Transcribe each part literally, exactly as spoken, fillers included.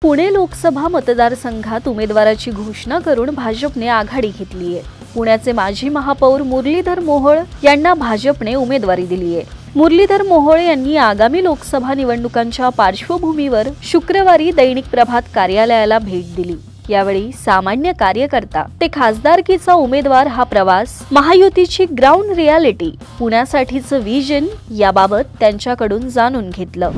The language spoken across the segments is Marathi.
पुणे लोकसभा मतदारसंघात उमेदवाराची घोषणा करून भाजपने आघाडी घेतली आहे। पुण्याचे माजी महापौर मुरलीधर मोहोळ यांना भाजपने उमेदवारी दिली आहे। मुरलीधर मोहोळ यांनी आगामी लोकसभा निवडणुकांच्या पार्श्वभूमीवर शुक्रवारी दैनिक प्रभात कार्यालयाला भेट दिली। यावेळी सामान्य कार्यकर्ता ते खासदारकीचा उमेदवार हा प्रवास, महायुतीची ग्राउंड रियालिटी, पुण्यासाठीचं विजन याबाबत त्यांच्याकडून जाणून घेतलं।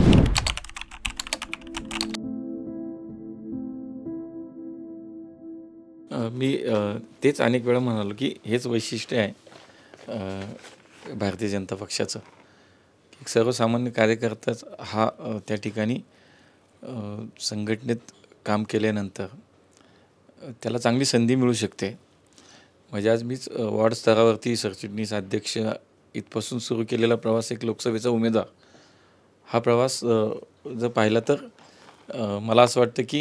मी तेच अनेक वेळा म्हणालो की हेच वैशिष्ट्य आहे भारतीय जनता पक्षाचं की सर्वसामान्य कार्यकर्ताच हा त्या ठिकाणी संघटनेत काम केल्यानंतर त्याला चांगली संधी मिळू शकते। म्हणजे आज मीच वॉर्ड स्तरावरती सरचिटणीस अध्यक्ष इथपासून सुरू केलेला प्रवास, एक लोकसभेचा उमेदवार, हा प्रवास जर पाहिला तर मला असं वाटतं की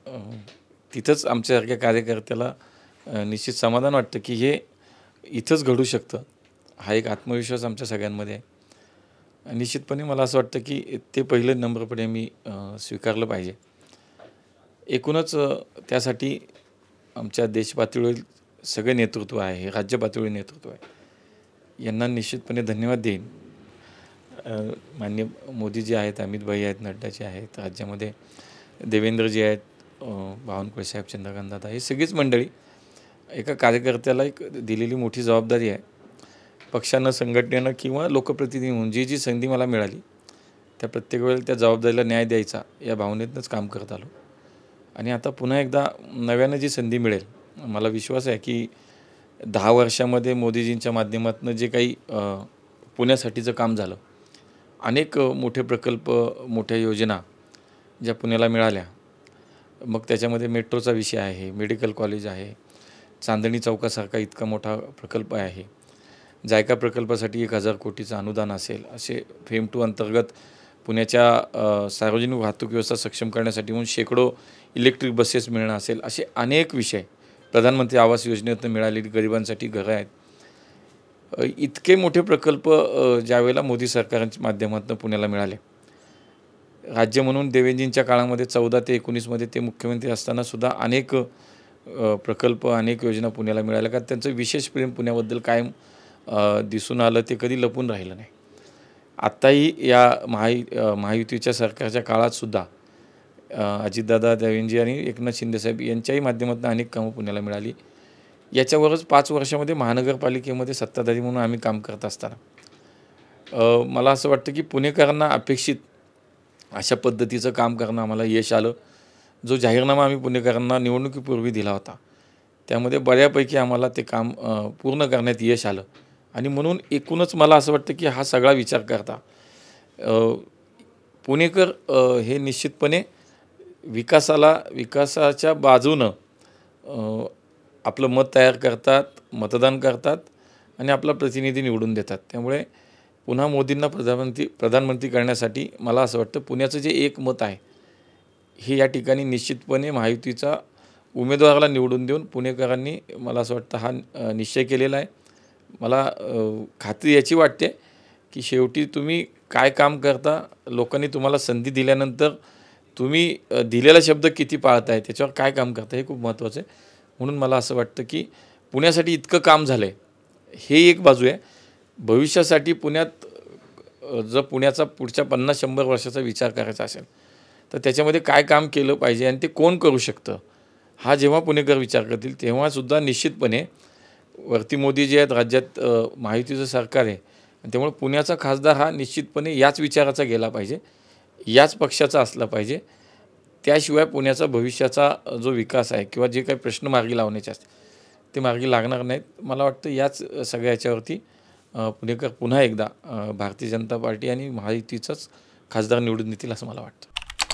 तिथंच आमच्यासारख्या कार्यकर्त्याला निश्चित समाधान वाटतं की हे इथंच घडू शकतं। हा एक आत्मविश्वास आमच्या सगळ्यांमध्ये आहे। निश्चितपणे मला असं वाटतं की ते पहिलं नम्रपणे मी स्वीकारलं पाहिजे। एकूणच त्यासाठी आमच्या देश पातळीवर सगळे नेतृत्व आहे, राज्य पातळीवर नेतृत्व आहे, यांना निश्चितपणे धन्यवाद देईन। माननीय मोदीजी आहेत, अमित भाई आहेत, नड्डाजी आहेत, राज्यामध्ये देवेंद्रजी आहेत, बावनकुळे साहेब, चंद्रकांत दादा, हे सगळीच मंडळी, एका कार्यकर्त्याला एक दिलेली मोठी जबाबदारी आहे। पक्षानं, संघटनेनं किंवा लोकप्रतिनिधी म्हणून जी जी संधी मला मिळाली त्या प्रत्येक वेळेला त्या जबाबदारीला न्याय द्यायचा या भावनेतूनच काम करत आलो। आणि आता पुन्हा एकदा नव्यानं जी संधी मिळेल, मला विश्वास आहे की दहा वर्षामध्ये मोदीजींच्या माध्यमातून जे काही पुण्यासाठीचं काम झालं, अनेक मोठे प्रकल्प, मोठ्या योजना ज्या पुण्याला मिळाल्या, मग त्याच्यामध्ये मेट्रोचा विषय आहे, मेडिकल कॉलेज आहे, चांदणी चौकासारखा इतका मोठा प्रकल्प आहे, जायका प्रकल्पासाठी एक हजार कोटीचं अनुदान असेल, असे फेम टू अंतर्गत पुण्याच्या सार्वजनिक वाहतूक व्यवस्था सक्षम करण्यासाठी म्हणून शेकडो इलेक्ट्रिक बसेस मिळणं असेल, असे अनेक विषय, प्रधानमंत्री आवास योजनेतून मिळालेली गरिबांसाठी घरं आहेत, इतके मोठे प्रकल्प ज्यावेळेला मोदी सरकारच्या माध्यमातून पुण्याला मिळाले। राज्य म्हणून देवेंजींच्या काळामध्ये चौदा ते एकोणीसमध्ये ते मुख्यमंत्री असताना सुद्धा अनेक प्रकल्प, अनेक योजना पुण्याला मिळाल्या, का त्यांचं विशेष प्रेम पुण्याबद्दल कायम दिसून आलं, ते कधी लपून राहिलं नाही। आत्ताही या महायु महायुतीच्या सरकारच्या काळातसुद्धा अजितदादा, देवेंजी आणि एकनाथ शिंदेसाहेब यांच्याही माध्यमातून अनेक कामं पुण्याला मिळाली। याच्यावरच पाच वर्षामध्ये महानगरपालिकेमध्ये सत्ताधारी म्हणून आम्ही काम करत असताना मला असं वाटतं की पुणेकरांना अपेक्षित अशा पद्धतीचं काम करणं आम्हाला यश आलं। जो जाहीरनामा आम्ही पुणेकरांना निवडणुकीपूर्वी दिला होता, त्यामध्ये बऱ्यापैकी आम्हाला ते काम पूर्ण करण्यात यश आलं। आणि म्हणून एकूणच मला असं वाटतं की हा सगळा विचार करता पुणेकर हे निश्चितपणे विकासाला, विकासाच्या बाजूनं आपलं मत तयार करतात, मतदान करतात आणि आपला प्रतिनिधी निवडून देतात। त्यामुळे पुन्हा मोदींना प्रधानमंत्री प्रधानमंत्री करण्यासाठी मला असं वाटतं पुण्याचं जे एक मत आहे, हे या ठिकाणी निश्चितपणे महायुतीचा उमेदवाराला निवडून देऊन पुणेकरांनी, मला असं वाटतं, हा निश्चय केलेला आहे। मला खात्री याची वाटते की शेवटी तुम्ही काय काम करता, लोकांनी तुम्हाला संधी दिल्यानंतर तुम्ही दिलेला शब्द किती पाळताय, त्याच्यावर काय काम करता, हे खूप महत्त्वाचं आहे। म्हणून मला असं वाटतं की पुण्यासाठी इतकं काम झालं आहे, हे एक बाजू आहे। भविष्यासाठी पुण्यात जर पुण्याचा पुढच्या पन्नास शंभर वर्षाचा विचार करायचा असेल तर त्याच्यामध्ये काय काम केलं पाहिजे आणि ते कोण करू शकतं, हा जेव्हा पुणेकर विचार करतील तेव्हासुद्धा निश्चितपणे वरती मोदी जे आहेत, राज्यात महायुतीचं सरकार आहे, त्यामुळे पुण्याचा खासदार हा निश्चितपणे याच विचाराचा गेला पाहिजे, याच पक्षाचा असला पाहिजे। त्याशिवाय पुण्याचा भविष्याचा जो विकास आहे किंवा जे काही प्रश्न मार्गी लावण्याचे असतील ते मार्गी लागणार नाहीत। मला वाटतं याच सगळ्या याच्यावरती पुणेकर पुन्हा एकदा भारतीय जनता पार्टी आणि महायुतीचाच खासदार निवडून देतील असं मला वाटतं।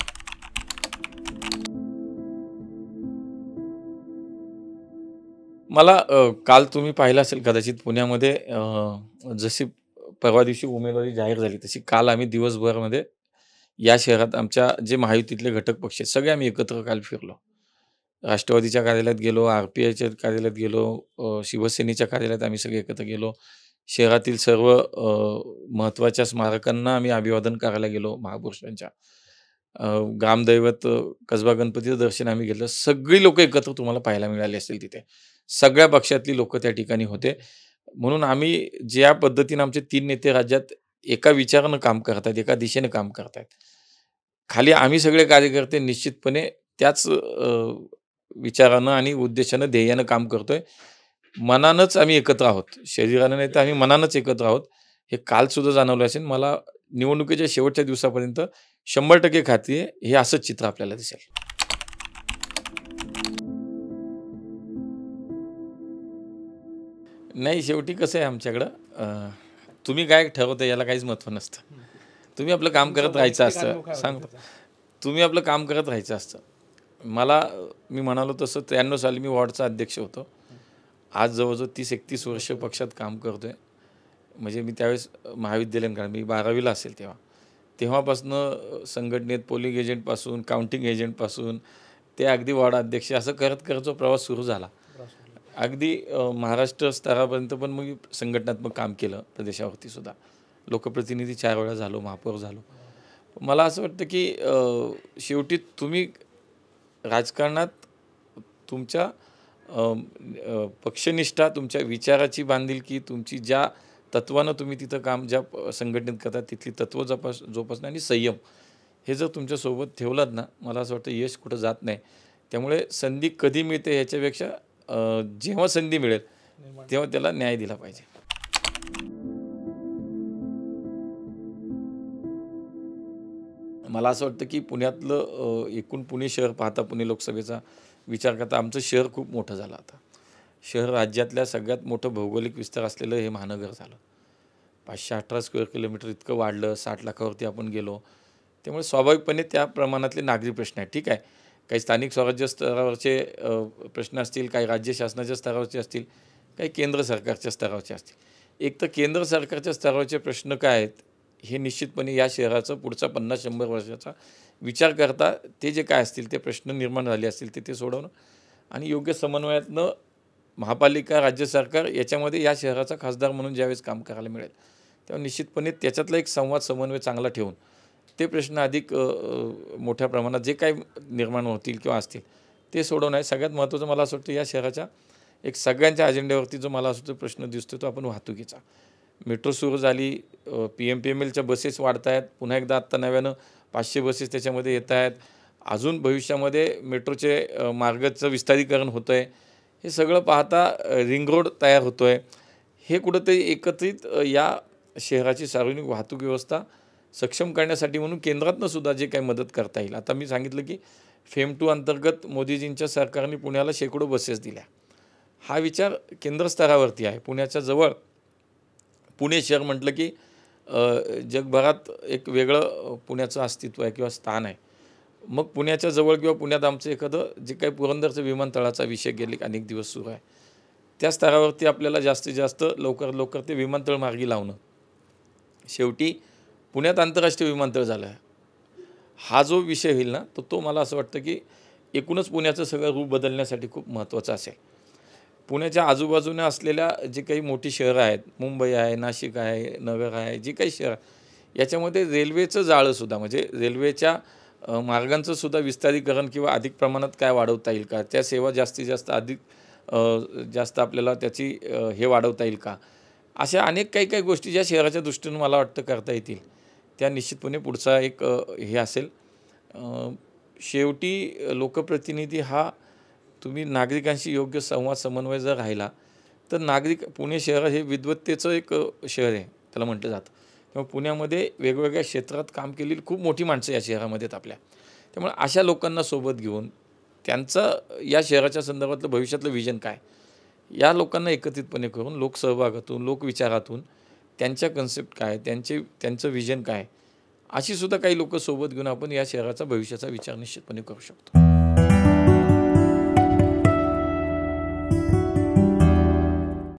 मला काल तुम्ही पाहिलं असेल कदाचित, पुण्यामध्ये जशी परवा दिवशी उमेदवारी जाहीर झाली तशी काल आम्ही दिवसभरामध्ये या शहरात आमच्या जे महायुतीतले घटक पक्ष आहेत सगळे आम्ही एकत्र काल फिरलो। राष्ट्रवादीच्या कार्यालयात गेलो, आर पी आयच्या कार्यालयात गेलो, शिवसेनेच्या कार्यालयात आम्ही सगळे एकत्र गेलो, शहरातील सर्व महत्त्वाच्या स्मारकांना आम्ही अभिवादन करायला गेलो महापुरुषांच्या। अ, ग्रामदैवत अ, कसबा गणपतीचं दर्शन आम्ही घेतलं. सगळी लोकं एकत्र तुम्हाला पाहायला मिळाली असतील तिथे. सगळ्या पक्षातली लोकं त्या ठिकाणी होते. म्हणून आम्ही ज्या पद्धतीने आमचे तीन नेते राज्यात एका विचारानं काम करतायत, एका दिशेने काम करतायत. खाली आम्ही सगळे कार्यकर्ते निश्चितपणे त्याच अ, विचारानं आणि उद्देशानं, ध्येयानं काम करतोय. मनानंच आम्ही एकत्र आहोत. शरीरानं नाही तर आम्ही मनानंच एकत्र आहोत. हे कालसुद्धा जाणवलं असेल. मला निवडणुकीच्या शेवटच्या दिवसापर्यंत शंभर टक्के खात्री आहे, हे असंच चित्र आपल्याला दिसेल. नाही, शेवटी कसं आहे आमच्याकडं अ, तुम्ही काय ठरवता याला काहीच महत्त्व नसतं. तुम्ही आपलं काम करत राहायचं असतं. सांगतो. तुम्ही आपलं काम करत राहायचं असतं. मला मी म्हणालो तसं त्र्याण्णव साली मी वॉर्डचा अध्यक्ष होतो. आज जवळ-जवळ तीस एकतीस वर्ष पक्षात काम करतोय. म्हणजे मी त्यावेळेस महाविद्यालयीन काळ मी बारावीला असेल तेव्हा. तेव्हापासनं संघटनेत पोलिंग एजंटपासून, काउंटिंग एजंटपासून ते अगदी वॉर्ड अध्यक्ष असं करत-करत जो प्रवास सुरू झाला. अगदी अ, महाराष्ट्र स्तरापर्यंत पण मग संघटनात्मक काम केलं प्रदेशावरती सुद्धा. लोकप्रतिनिधी चार वेळा झालो, महापौर झालो. मला असं वाटतं की अ, शेवटी तुम्ही राजकारणात तुमच्या अ, अ, पक्षनिष्ठा, तुमच्या विचाराची बांधिलकी, तुमची ज्या तत्त्वानं तुम्ही तिथं काम ज्या प संघटनेत करता तिथली तत्त्व जपास जोपासणं आणि संयम हे जर तुमच्यासोबत ठेवलात ना, मला असं वाटतं यश कुठं जात नाही. त्यामुळे संधी कधी मिळते ह्याच्यापेक्षा अ, जेव्हा संधी मिळेल तेव्हा त्याला न्याय दिला पाहिजे. मला असं वाटतं की पुण्यातलं अ, एकूण पुणे शहर पाहता, पुणे लोकसभेचा विचार करता आमचं शहर खूप मोठं झालं आता. शहर राज्यातल्या सगळ्यात मोठं भौगोलिक विस्तार असलेलं हे महानगर झालं. पाचशे अठरा स्क्वेअर किलोमीटर इतकं वाढलं, साठ लाखावरती आपण गेलो. त्यामुळे स्वाभाविकपणे त्या प्रमाणातले नागरी प्रश्न आहेत. ठीक आहे. काही स्थानिक स्वराज्य स्तरावरचे अ, प्रश्न असतील, काही राज्य शासनाच्या स्तरावरचे असतील, काही केंद्र सरकारच्या स्तरावरचे असतील. एक तर केंद्र सरकारच्या स्तरावरचे प्रश्न काय आहेत, हे निश्चितपणे या शहराचं पुढचा पन्नास शंभर वर्षाचा विचार करता ते जे काय असतील, ते प्रश्न निर्माण झाले असतील, ते ते सोडवणं आणि योग्य समन्वयातनं महापालिका, राज्य सरकार याच्यामध्ये या शहराचा खासदार म्हणून ज्यावेळेस काम करायला मिळेल, तेव्हा निश्चितपणे त्याच्यातला एक संवाद, समन्वय चांगला ठेवून ते प्रश्न अधिक अ, अ, मोठ्या प्रमाणात जे काही निर्माण होतील किंवा असतील, ते सोडवणं आहे. सगळ्यात महत्त्वाचं मला असं वाटतं या शहराच्या एक सगळ्यांच्या अजेंड्यावरती जो मला असं वाटतं प्रश्न दिसतो तो आपण वाहतुकीचा. मेट्रो सुरू झाली, पी एम पी एम एलच्या बसेस वाढत आहेत. पुन्हा एकदा आत्ता नव्यानं पाचशे बसेस त्याच्यामध्ये येत आहेत. अजून भविष्यामध्ये मेट्रोचे अ, मार्गाचं विस्तारीकरण होतं आहे. हे सगळं पाहता रिंग रोड तयार होतो आहे. हे कुठंतरी एकत्रित अ, या शहराची सार्वजनिक वाहतूक व्यवस्था सक्षम करण्यासाठी म्हणून केंद्रातनं सुद्धा जे काही मदत करता येईल. आता मी सांगितलं की फेम टू अंतर्गत मोदीजींच्या सरकारने पुण्याला शेकडो बसेस दिल्या. हा विचार केंद्र स्तरावरती आहे. पुण्याच्या जवळ पुणे शहर म्हटलं की अ, जगभरात एक वेगळं अ, पुण्याचं अस्तित्व आहे किंवा स्थान आहे. मग पुण्याच्या जवळ किंवा पुण्यात आमचं एखादं जे काही पुरंदरचं विमानतळाचा विषय गेले अनेक दिवस सुरू आहे. त्या स्तरावरती आपल्याला जास्तीत जास्त लवकर लवकर ते विमानतळ मार्गी लावणं. शेवटी पुण्यात आंतरराष्ट्रीय विमानतळ झालं आहे. हा जो विषय होईल ना, तर तो मला असं वाटतं की एकूणच पुण्याचं सगळं रूप बदलण्यासाठी खूप महत्त्वाचं असेल. पुण्याच्या आजूबाजूने असलेल्या जे काही मोठी शहरं आहेत, मुंबई आहे, नाशिक आहे, नगर आहे, जी काही शहर याच्यामध्ये रेल्वेचं जाळंसुद्धा म्हणजे रेल्वेच्या अ, मार्गांचं सुद्धा विस्तारीकरण किंवा अधिक प्रमाणात काय वाढवता येईल का? त्या सेवा जास्तीत जास्त अधिक अ, जास्त आपल्याला त्याची अ, हे वाढवता येईल का? अशा अनेक काही काही गोष्टी ज्या शहराच्या दृष्टीने मला वाटतं करता येतील, त्या निश्चितपणे पुढचा एक अ, हे असेल. अ, शेवटी लोकप्रतिनिधी हा तुम्ही नागरिकांशी योग्य संवाद समन्वय जर राहिला, तर नागरिक पुणे शहर हे विद्वत्तेचं एक अ, शहर आहे, त्याला म्हटलं जातं. तेव्हा पुण्यामध्ये वेगवेगळ्या क्षेत्रात काम केलेली खूप मोठी माणसं या शहरामध्ये आहेत आपल्या. त्यामुळे अशा लोकांना सोबत घेऊन त्यांचं या शहराच्या संदर्भातलं भविष्यातलं व्हिजन काय? या लोकांना एकत्रितपणे करून लोकसहभागातून, लोकविचारातून त्यांच्या कन्सेप्ट काय, त्यांचे त्यांचं व्हिजन काय, अशी सुद्धा काही लोकं सोबत घेऊन आपण या शहराचा भविष्याचा विचार निश्चितपणे करू शकतो.